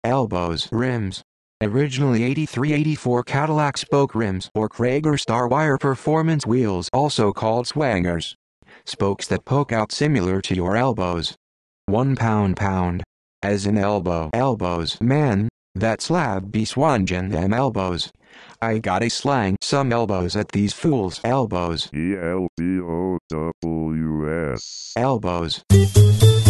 Elbows. Rims. Originally 83-84 Cadillac spoke rims or Cragar StarWire Performance Wheels, also called swangers. Spokes that poke out similar to your elbows. 1 pound. As in elbow. Elbows. Man, that slab be swangin' them elbows. I gotta slang some elbows at these fools' elbows. ELBOWS. Elbows.